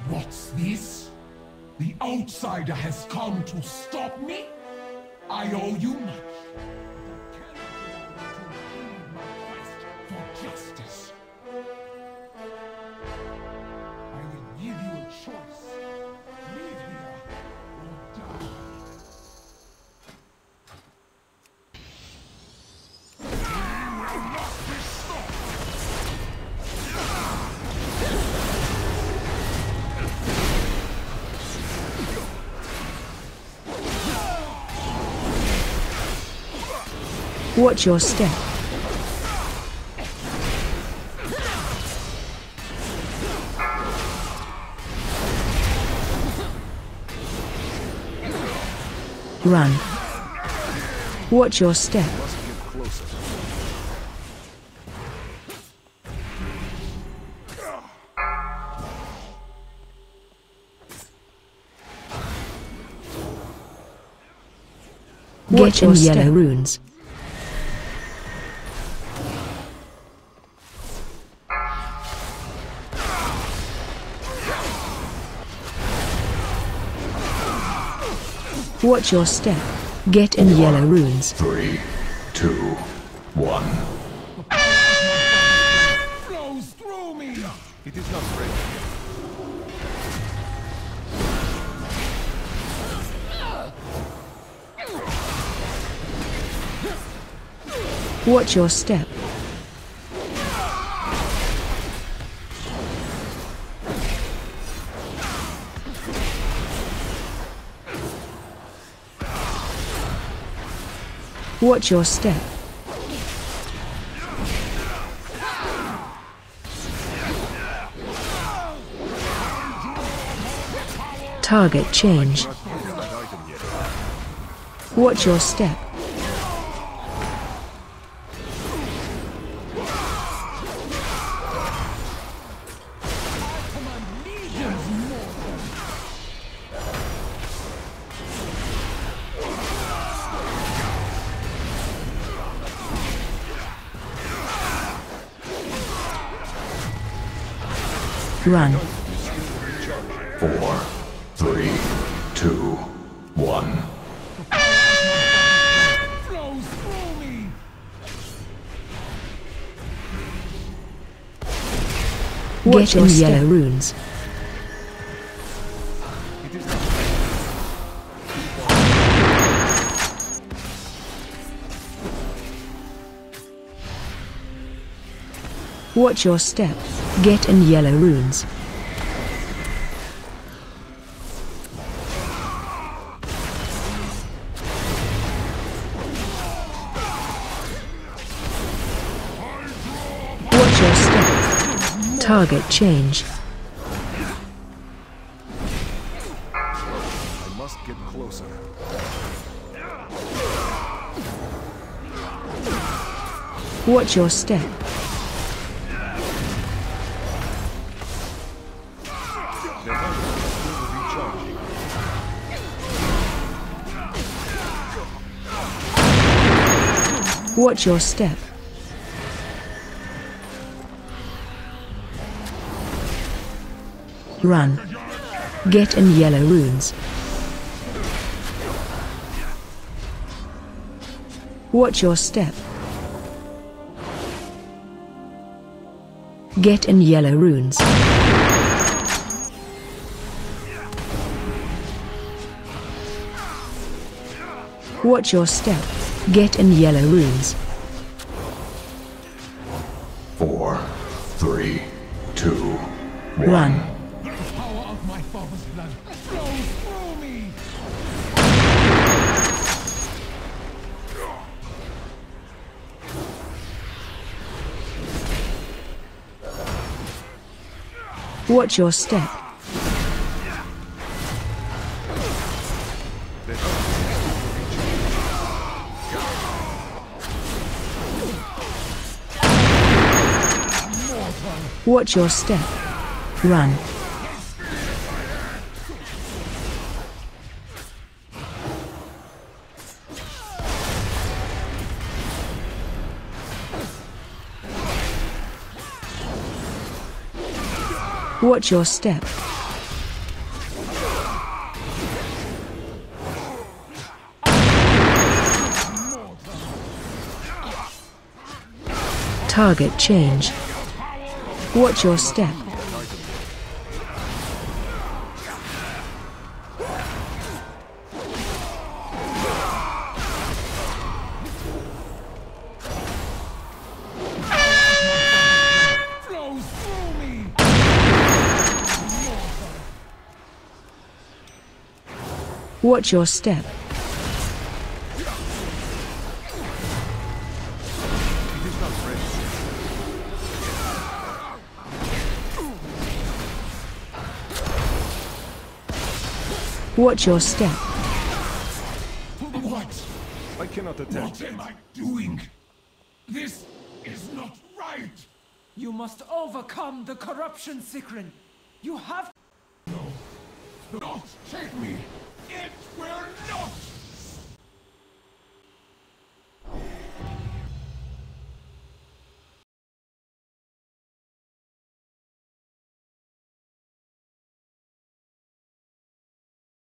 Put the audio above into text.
What's this? The outsider has come to stop me? I owe you much. But I cannot allow you to impede my quest for justice. I will give you a choice. Live here or die. You will not be stopped! Watch your step. Run. Watch your step. Get in yellow runes. Watch your step. Get in yellow runes. 3, 2, 1. Flows through me! It is not ready. Watch your step. Watch your step. Target change. Watch your step. Run. 4, 3, 2, 1. Flows through me! Get in yellow runes. Watch your step. Get in yellow runes. Watch your step. Target change. I must get closer. Watch your step. Watch your step. Run. Get in yellow runes. Watch your step. Get in yellow runes. Watch your step. Get in yellow runes. 4, 3, 2, 1. Run. The power of my father's blood flows through me! Watch your step. Watch your step. Run. Watch your step. Target change. Watch your step. Flows through me. Watch your step. It is not ready. Watch your step. What? I cannot attack. What am I doing? This is not right. You must overcome the corruption, Sigrun. You have... Don't take me. It will